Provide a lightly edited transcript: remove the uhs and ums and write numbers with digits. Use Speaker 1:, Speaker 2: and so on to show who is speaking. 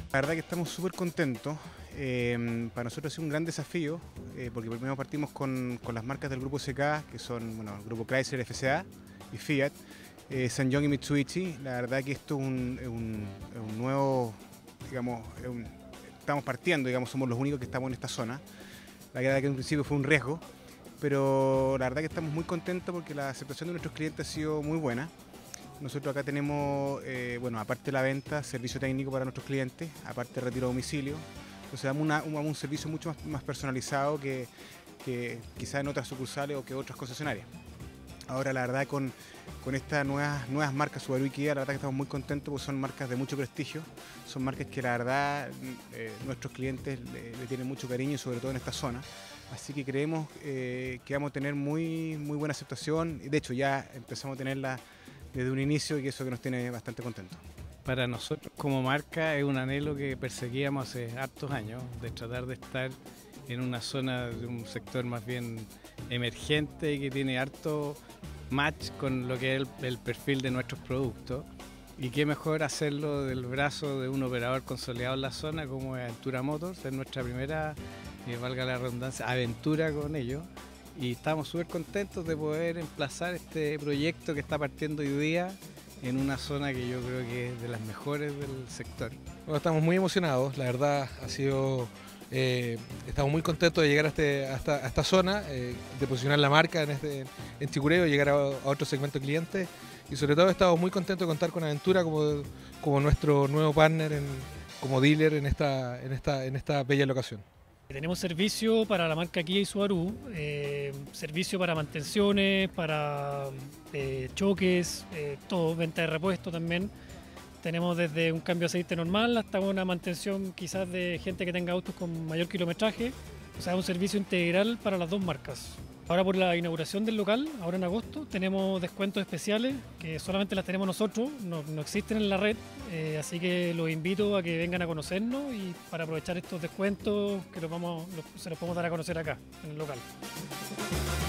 Speaker 1: La verdad que estamos súper contentos. Para nosotros ha sido un gran desafío, porque primero partimos con las marcas del grupo SK, que son bueno, el grupo Chrysler, FCA y Fiat, SsangYong y Mitsubishi. La verdad que esto es un nuevo, digamos, estamos partiendo, digamos, somos los únicos que estamos en esta zona. La verdad que en un principio fue un riesgo, pero la verdad que estamos muy contentos porque la aceptación de nuestros clientes ha sido muy buena. Nosotros acá tenemos, bueno, aparte de la venta, servicio técnico para nuestros clientes, aparte de retiro a domicilio. Entonces damos un servicio mucho más personalizado que quizás en otras sucursales o que otras concesionarias. Ahora la verdad con estas nuevas marcas Subaru y Kia, la verdad que estamos muy contentos porque son marcas de mucho prestigio, son marcas que la verdad nuestros clientes le tienen mucho cariño y sobre todo en esta zona. Así que creemos que vamos a tener muy buena aceptación y de hecho ya empezamos a tenerla desde un inicio y eso que nos tiene bastante contentos.
Speaker 2: Para nosotros como marca es un anhelo que perseguíamos hace hartos años, de tratar de estar en una zona de un sector más bien emergente y que tiene harto match con lo que es el perfil de nuestros productos. Y qué mejor hacerlo del brazo de un operador consolidado en la zona como es Aventura Motors, es nuestra primera, valga la redundancia, aventura con ellos. Y estamos súper contentos de poder emplazar este proyecto que está partiendo hoy día en una zona que yo creo que es de las mejores del sector.
Speaker 3: Bueno, estamos muy emocionados, la verdad ha sido, estamos muy contentos de llegar a esta zona, de posicionar la marca en Chicureo, llegar a otro segmento de clientes y sobre todo estamos muy contentos de contar con Aventura como nuestro nuevo partner, como dealer en esta bella locación.
Speaker 4: Tenemos servicio para la marca Kia y Subaru, servicio para mantenciones, para choques, todo, venta de repuesto también. Tenemos desde un cambio de aceite normal hasta una mantención quizás de gente que tenga autos con mayor kilometraje. O sea, un servicio integral para las dos marcas. Ahora por la inauguración del local, ahora en agosto, tenemos descuentos especiales que solamente las tenemos nosotros, no existen en la red, así que los invito a que vengan a conocernos y para aprovechar estos descuentos que se los podemos dar a conocer acá, en el local.